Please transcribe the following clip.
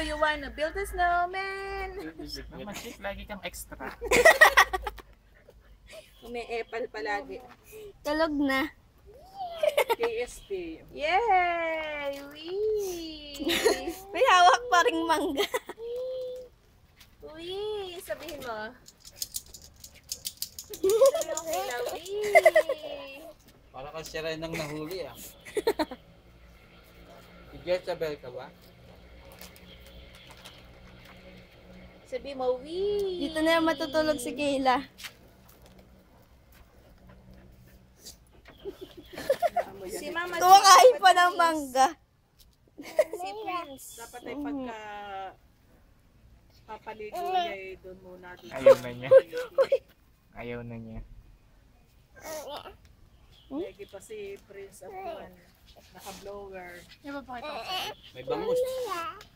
you wanna build a snowman? Mama Chick, lagi kang extra. Ume-epal palagi. Kalog na. KSP. Yay! Wee! May hawak pa ring mangga. Wee! Sabihin mo. Sabihin mo sila, wee! Para ka siya rin nang nahuli ah. Jezabel ka ba? Sabihin mo, wee! Dito na matutulog si Kayla. Si Mama Kumakain pa ng mangga. Si Prince. Dapat ay pagka papaligo niya eh, doon muna dito. Ayaw na niya. Ayaw na niya. Lagi pa si Prince at naka-blower. Di ba pakita ko? May bangus.